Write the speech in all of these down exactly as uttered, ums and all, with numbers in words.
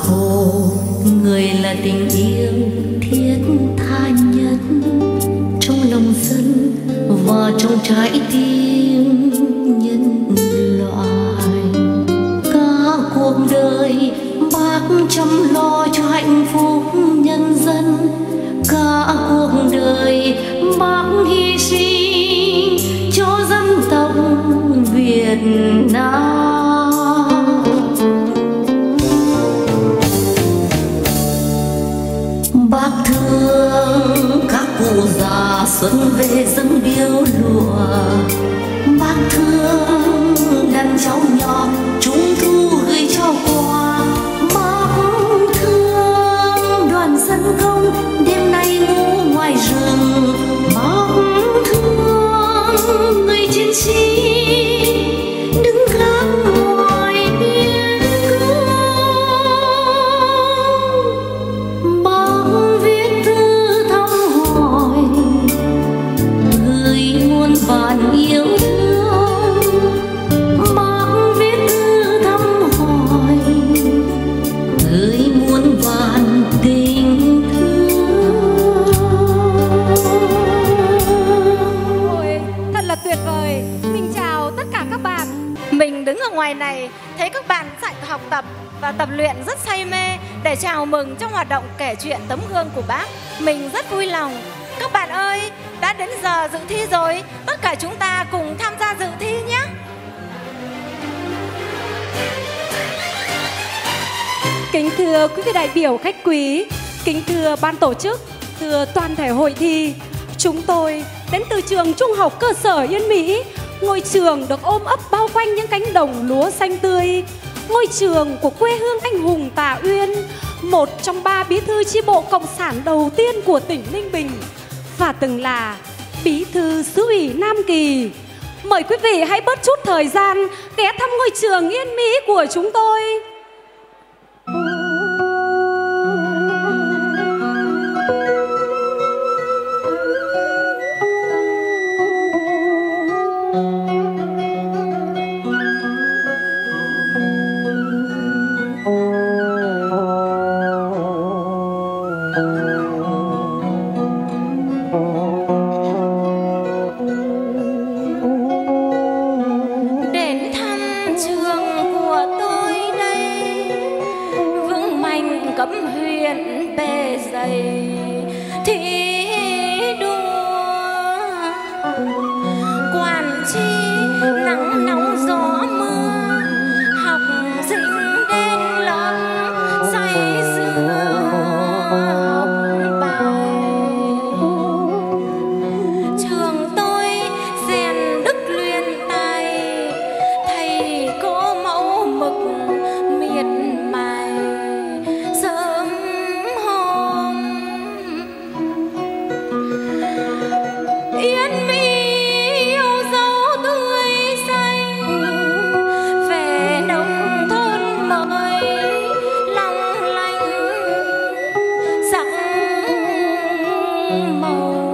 Hồ người là tình yêu thiết tha nhất trong lòng dân và trong trái tim nhân loại. Cả cuộc đời bác chăm lo cho hạnh phúc nhân dân, cả cuộc đời bác hy sinh cho dân tộc Việt Nam. Bác thương các cụ già xuân về dâng điếu lụa, bác thương đàn cháu nhỏ trung thu gửi cho quà, bác thương đoàn dân công đêm nay ngủ ngoài rừng, bác thương người chiến sĩ đứng gác ngoài biên cương. Bác viết thư thăm hỏi gửi muôn vàn yêu thương, bác viết thư thăm hỏi gửi muôn vàn tình thương. Ôi, thật là tuyệt vời. Mình chào tất cả các bạn. Mình đứng ở ngoài này thấy các bạn dạy học tập và tập luyện rất say mê để chào mừng trong hoạt động kể chuyện tấm gương của bác. Mình rất vui lòng. Các bạn ơi, đã đến giờ dự thi rồi. Tất cả chúng ta cùng tham gia dự thi nhé. Kính thưa quý vị đại biểu khách quý, kính thưa ban tổ chức, thưa toàn thể hội thi, chúng tôi đến từ trường Trung học cơ sở Yên Mỹ, ngôi trường được ôm ấp bao quanh những cánh đồng lúa xanh tươi, ngôi trường của quê hương anh hùng Tà Uyên, một trong ba bí thư chi bộ cộng sản đầu tiên của tỉnh Ninh Bình và từng là bí thư xứ ủy Nam Kỳ. Mời quý vị hãy bớt chút thời gian ghé thăm ngôi trường Yên Mỹ của chúng tôi. Đến thăm trường của tôi đây, vững mạnh cấm huyền bề dày thi đua, quản tri nắng nóng gió mưa, học sinh đến lớp say sưa học bài. Trường tôi rèn đức luyện tài, thầy cô mẫu mực miệt mài. Sớm hôm Yên Mỹ yêu dấu tươi xanh, về nông thôn mới long lanh sắc màu.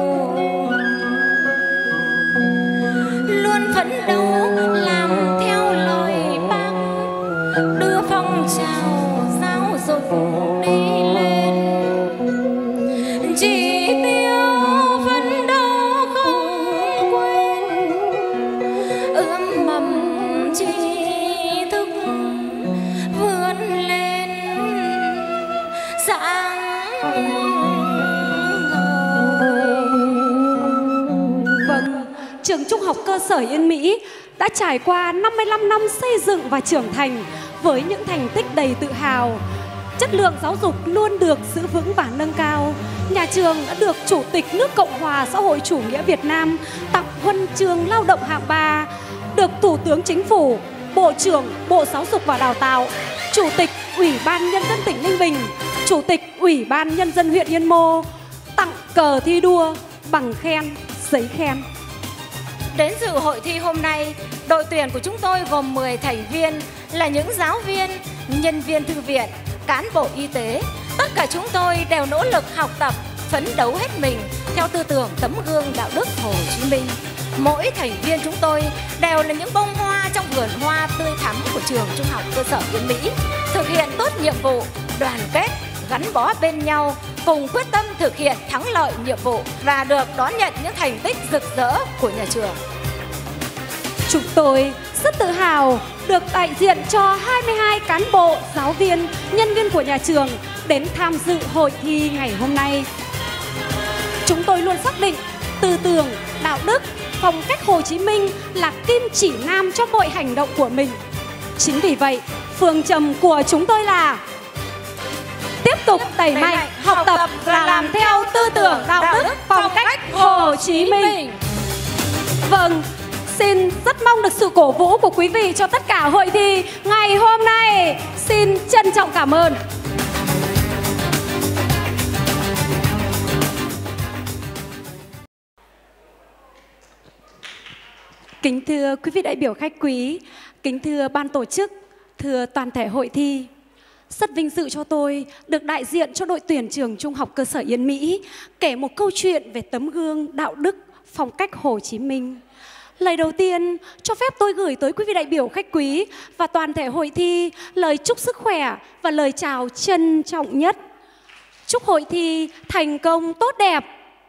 Luôn phấn đấu làm theo lời bác, đưa phong trào giáo dục đi lên. Chỉ tiêu phấn đấu không quên, ươm mầm tri thức vươn lên sáng ngời. Vâng, trường Trung học cơ sở Yên Mỹ đã trải qua năm mươi lăm năm xây dựng và trưởng thành với những thành tích đầy tự hào. Chất lượng giáo dục luôn được giữ vững và nâng cao. Nhà trường đã được Chủ tịch nước Cộng hòa xã hội chủ nghĩa Việt Nam tặng huân chương lao động hạng ba, được Thủ tướng Chính phủ, Bộ trưởng Bộ Giáo dục và Đào tạo, Chủ tịch Ủy ban Nhân dân tỉnh Ninh Bình, Chủ tịch Ủy ban Nhân dân huyện Yên Mô tặng cờ thi đua, bằng khen, giấy khen. Đến dự hội thi hôm nay, đội tuyển của chúng tôi gồm mười thành viên là những giáo viên, nhân viên thư viện, cán bộ y tế. Tất cả chúng tôi đều nỗ lực học tập, phấn đấu hết mình theo tư tưởng tấm gương đạo đức Hồ Chí Minh. Mỗi thành viên chúng tôi đều là những bông hoa trong vườn hoa tươi thắm của trường Trung học cơ sở Yên Mỹ. thực hiện tốt nhiệm vụ, đoàn kết, gắn bó bên nhau, cùng quyết tâm thực hiện thắng lợi nhiệm vụ và được đón nhận những thành tích rực rỡ của nhà trường. Chúng tôi rất tự hào được đại diện cho hai mươi hai cán bộ, giáo viên, nhân viên của nhà trường đến tham dự hội thi ngày hôm nay. Chúng tôi luôn xác định tư tưởng, đạo đức, phong cách Hồ Chí Minh là kim chỉ nam cho mọi hành động của mình. Chính vì vậy, phương châm của chúng tôi là tiếp tục đẩy mạnh học tập và làm theo tư tưởng, đạo đức, phong cách Hồ Chí Minh. Vâng, xin rất mong được sự cổ vũ của quý vị cho tất cả hội thi ngày hôm nay. Xin trân trọng cảm ơn. Kính thưa quý vị đại biểu khách quý, kính thưa ban tổ chức, thưa toàn thể hội thi. Rất vinh dự cho tôi được đại diện cho đội tuyển trường Trung học cơ sở Yên Mỹ kể một câu chuyện về tấm gương đạo đức, phong cách Hồ Chí Minh. Lời đầu tiên, cho phép tôi gửi tới quý vị đại biểu khách quý và toàn thể hội thi lời chúc sức khỏe và lời chào trân trọng nhất. Chúc hội thi thành công tốt đẹp.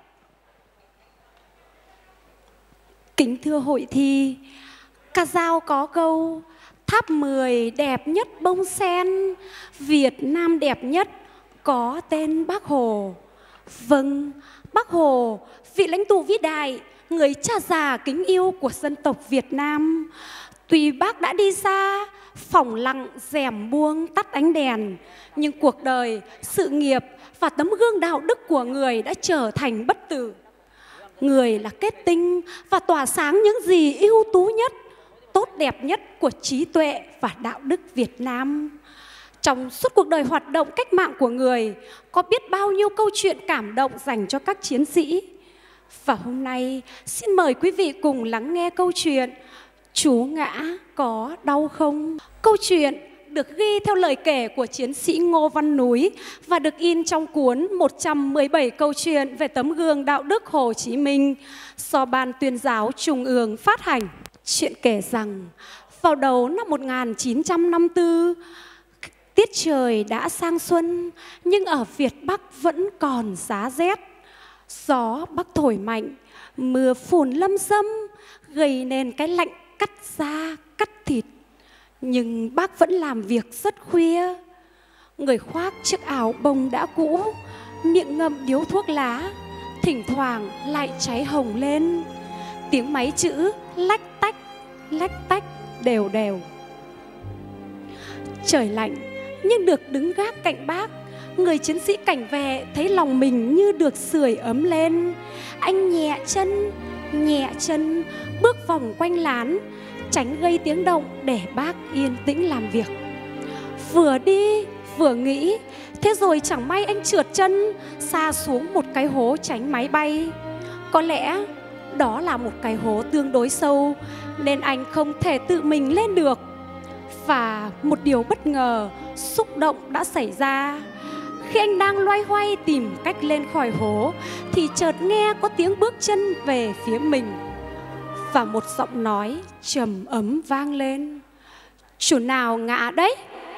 Kính thưa hội thi, ca dao có câu tháp mười đẹp nhất bông sen, Việt Nam đẹp nhất có tên Bác Hồ. Vâng, Bác Hồ, vị lãnh tụ vĩ đại, người cha già kính yêu của dân tộc Việt Nam. Tuy bác đã đi xa, phỏng lặng rèm buông tắt ánh đèn, nhưng cuộc đời, sự nghiệp và tấm gương đạo đức của người đã trở thành bất tử. Người là kết tinh và tỏa sáng những gì ưu tú nhất, tốt đẹp nhất của trí tuệ và đạo đức Việt Nam. Trong suốt cuộc đời hoạt động cách mạng của người, có biết bao nhiêu câu chuyện cảm động dành cho các chiến sĩ. Và hôm nay, xin mời quý vị cùng lắng nghe câu chuyện Chú ngã có đau không? Câu chuyện được ghi theo lời kể của chiến sĩ Ngô Văn Núi và được in trong cuốn một trăm mười bảy câu chuyện về tấm gương đạo đức Hồ Chí Minh do Ban Tuyên giáo Trung ương phát hành. Chuyện kể rằng, vào đầu năm một nghìn chín trăm năm mươi tư, tiết trời đã sang xuân, nhưng ở Việt Bắc vẫn còn giá rét. Gió Bắc thổi mạnh, mưa phùn lâm râm, gây nên cái lạnh cắt da, cắt thịt. Nhưng bác vẫn làm việc rất khuya. Người khoác chiếc áo bông đã cũ, miệng ngậm điếu thuốc lá, thỉnh thoảng lại cháy hồng lên. Tiếng máy chữ lách tách, lách tách đều đều. Trời lạnh, nhưng được đứng gác cạnh bác, người chiến sĩ cảnh vệ thấy lòng mình như được sưởi ấm lên. Anh nhẹ chân, nhẹ chân, bước vòng quanh lán, tránh gây tiếng động để bác yên tĩnh làm việc. Vừa đi, vừa nghĩ, thế rồi chẳng may anh trượt chân, sa xuống một cái hố tránh máy bay. Có lẽ đó là một cái hố tương đối sâu, nên anh không thể tự mình lên được. Và một điều bất ngờ, xúc động đã xảy ra. Khi anh đang loay hoay tìm cách lên khỏi hố, thì chợt nghe có tiếng bước chân về phía mình. Và một giọng nói trầm ấm vang lên: "Chú nào ngã đấy?"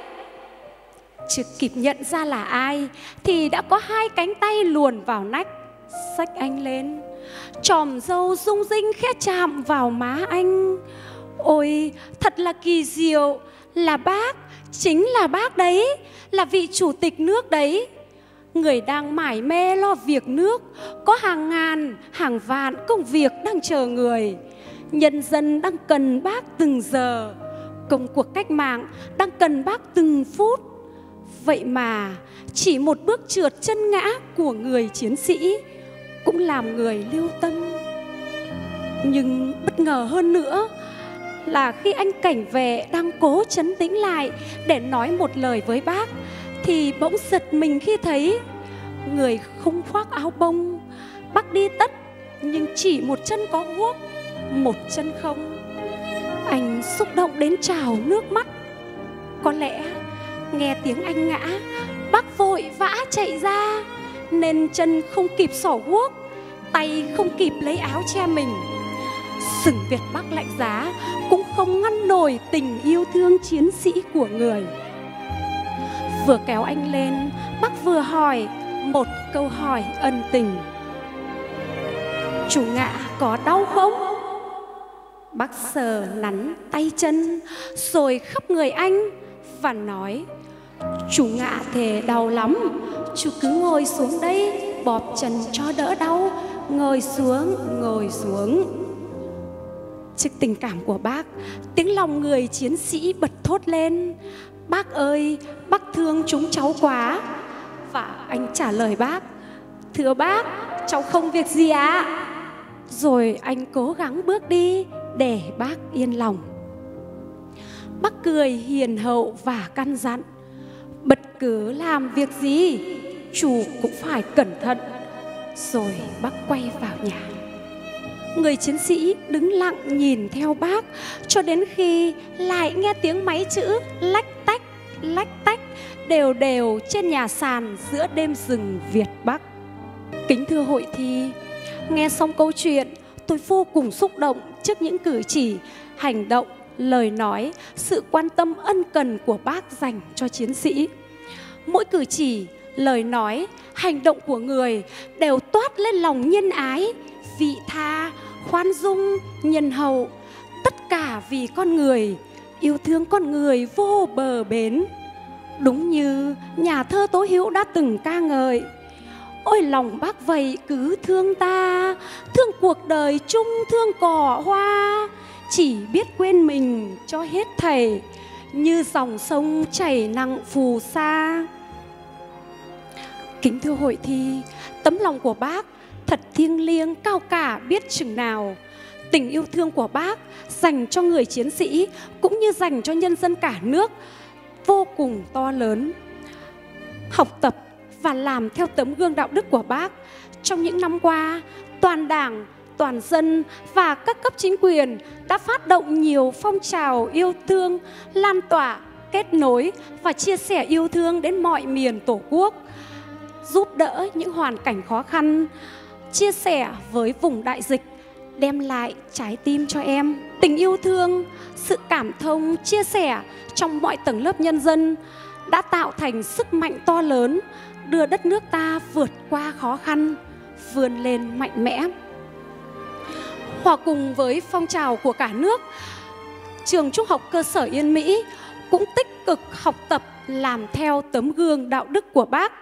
Chưa kịp nhận ra là ai, thì đã có hai cánh tay luồn vào nách, xách anh lên. Chòm râu rung rinh khẽ chạm vào má anh. Ôi, thật là kỳ diệu, là bác, chính là bác đấy, là vị chủ tịch nước đấy. Người đang mải mê lo việc nước, có hàng ngàn, hàng vạn công việc đang chờ người. Nhân dân đang cần bác từng giờ, công cuộc cách mạng đang cần bác từng phút. Vậy mà chỉ một bước trượt chân ngã của người chiến sĩ cũng làm người lưu tâm. Nhưng bất ngờ hơn nữa là khi anh cảnh vệ đang cố trấn tĩnh lại để nói một lời với bác, thì bỗng giật mình khi thấy người không khoác áo bông. Bác đi tất, nhưng chỉ một chân có guốc, một chân không. Anh xúc động đến trào nước mắt. Có lẽ nghe tiếng anh ngã, bác vội vã chạy ra, nên chân không kịp xỏ guốc, tay không kịp lấy áo che mình. Sừng Việt Bắc lạnh giá cũng không ngăn nổi tình yêu thương chiến sĩ của người. Vừa kéo anh lên, bác vừa hỏi một câu hỏi ân tình: "Chủ ngạ có đau không?" Bác sờ nắn tay chân rồi khắp người anh và nói: "Chủ ngạ thề đau lắm, chú cứ ngồi xuống đây, bóp chân cho đỡ đau. Ngồi xuống, ngồi xuống." Trước tình cảm của bác, tiếng lòng người chiến sĩ bật thốt lên: "Bác ơi, bác thương chúng cháu quá." Và anh trả lời bác: "Thưa bác, cháu không việc gì ạ." Rồi anh cố gắng bước đi để bác yên lòng. Bác cười hiền hậu và căn dặn: "Bất cứ làm việc gì, chủ cũng phải cẩn thận." Rồi bác quay vào nhà. Người chiến sĩ đứng lặng nhìn theo bác cho đến khi lại nghe tiếng máy chữ lách tách, lách tách đều đều trên nhà sàn giữa đêm rừng Việt Bắc. Kính thưa hội thi, nghe xong câu chuyện, tôi vô cùng xúc động trước những cử chỉ, hành động, lời nói, sự quan tâm ân cần của bác dành cho chiến sĩ. Mỗi cử chỉ, lời nói, hành động của người đều toát lên lòng nhân ái, vị tha, khoan dung, nhân hậu. Tất cả vì con người, yêu thương con người vô bờ bến. Đúng như nhà thơ Tố Hữu đã từng ca ngợi: "Ôi lòng bác vậy cứ thương ta, thương cuộc đời chung thương cỏ hoa. Chỉ biết quên mình cho hết thảy, như dòng sông chảy nặng phù sa." Kính thưa hội thi, tấm lòng của bác thật thiêng liêng cao cả biết chừng nào. Tình yêu thương của bác dành cho người chiến sĩ cũng như dành cho nhân dân cả nước vô cùng to lớn. Học tập và làm theo tấm gương đạo đức của bác, trong những năm qua, toàn Đảng, toàn dân và các cấp chính quyền đã phát động nhiều phong trào yêu thương, lan tỏa, kết nối và chia sẻ yêu thương đến mọi miền Tổ quốc, giúp đỡ những hoàn cảnh khó khăn, chia sẻ với vùng đại dịch, đem lại trái tim cho em. Tình yêu thương, sự cảm thông, chia sẻ trong mọi tầng lớp nhân dân đã tạo thành sức mạnh to lớn, đưa đất nước ta vượt qua khó khăn, vươn lên mạnh mẽ. Hòa cùng với phong trào của cả nước, trường Trung học cơ sở Yên Mỹ cũng tích cực học tập làm theo tấm gương đạo đức của bác,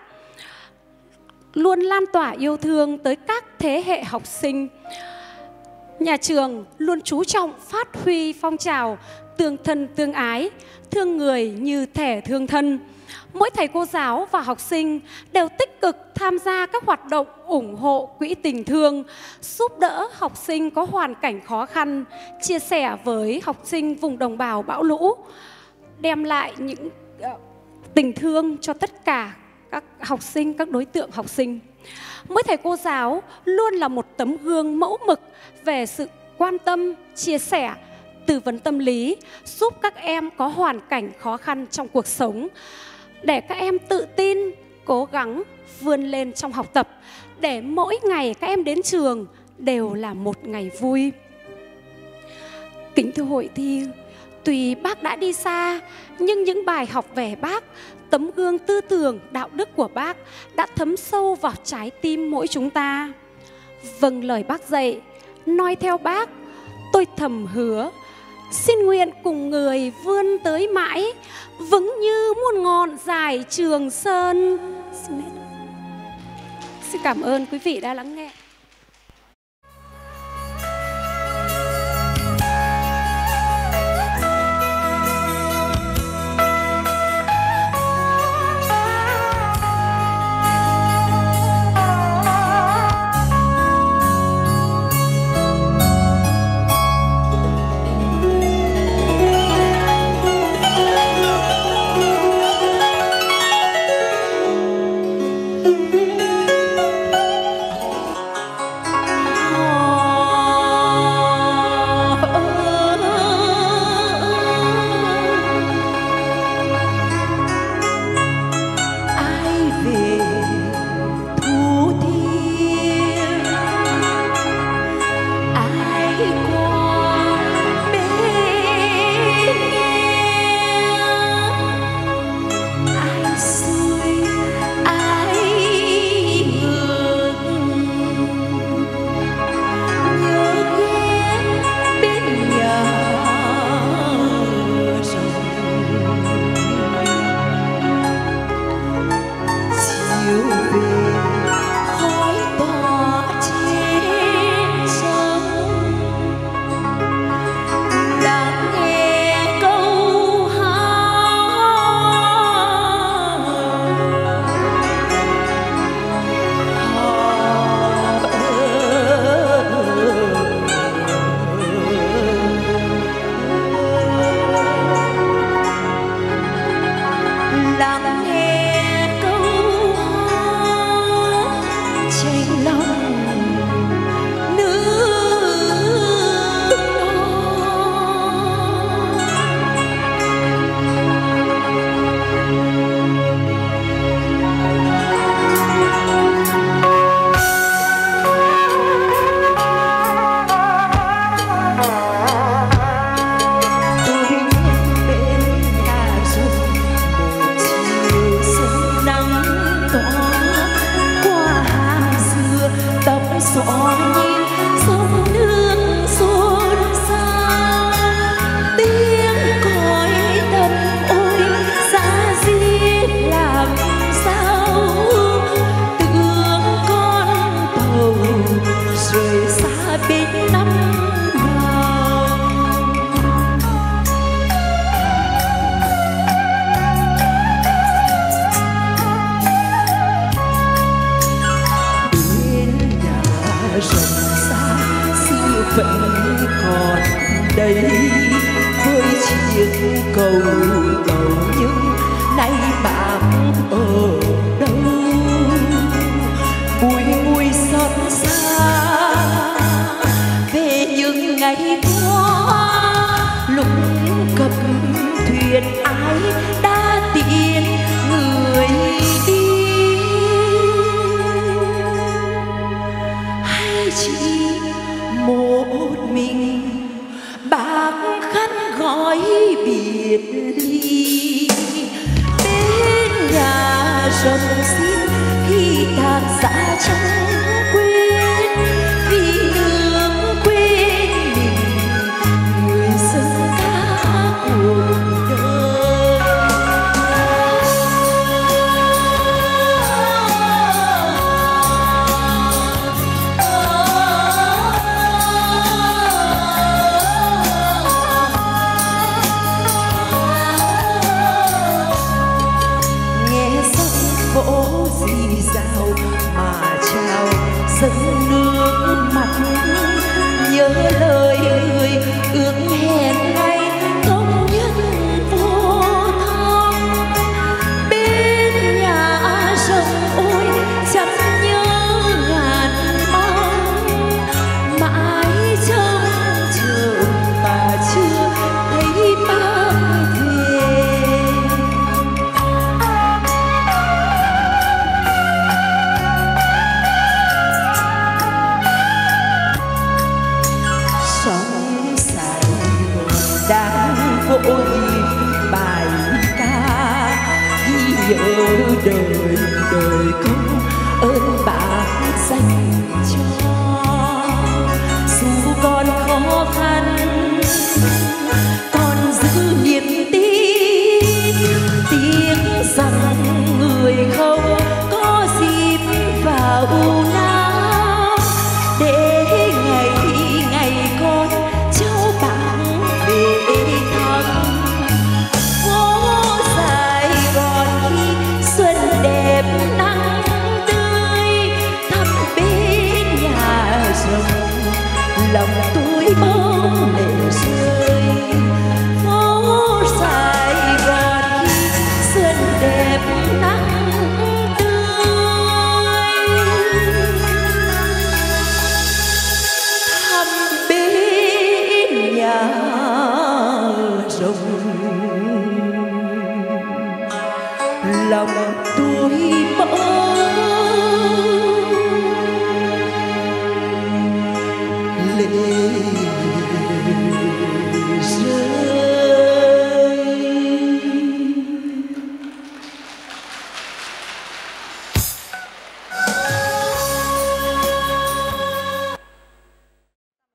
luôn lan tỏa yêu thương tới các thế hệ học sinh. Nhà trường luôn chú trọng phát huy phong trào tương thân tương ái, thương người như thể thương thân. Mỗi thầy cô giáo và học sinh đều tích cực tham gia các hoạt động ủng hộ quỹ tình thương, giúp đỡ học sinh có hoàn cảnh khó khăn, chia sẻ với học sinh vùng đồng bào bão lũ, đem lại những tình thương cho tất cả các học sinh, các đối tượng học sinh. Mỗi thầy cô giáo luôn là một tấm gương mẫu mực về sự quan tâm, chia sẻ, tư vấn tâm lý, giúp các em có hoàn cảnh khó khăn trong cuộc sống, để các em tự tin, cố gắng vươn lên trong học tập, để mỗi ngày các em đến trường đều là một ngày vui. Kính thưa hội thi, tuy bác đã đi xa, nhưng những bài học về bác, tấm gương tư tưởng, đạo đức của bác đã thấm sâu vào trái tim mỗi chúng ta. Vâng lời bác dạy, noi theo bác, tôi thầm hứa, xin nguyện cùng người vươn tới mãi, vững như muôn ngọn dài Trường Sơn. Xin, xin cảm ơn quý vị đã lắng nghe. rồng xin khi thác xa trong quên vì nước quên mình người dân ca cuộc đời. Nghe sông vỗ rì rào mà trào dâng nước mắt, nhớ lời người ước hẹn ngày công nhân vô thăm. Bên nhà rồng ôi chẳng nhớ ngàn mong, mãi trông chờ mà chưa thấy bác về. Sóng Sài Gòn đang vỗ nhịp bài ca ghi nhớ đời đời công ơn bác dành cho. Dù còn khó khăn còn giữ niềm tin, tiếc rằng người không có dịp vào nào để ngày ngày con cháu bạn về thăm. Phố Sài Gòn khi xuân đẹp nắng tươi, thăm bên nhà rồng lòng tôi bỗng lệ rơi. Phố Sài Gòn khi xuân đẹp nắng tươi, thăm bên nhà rồng lòng tôi bỗng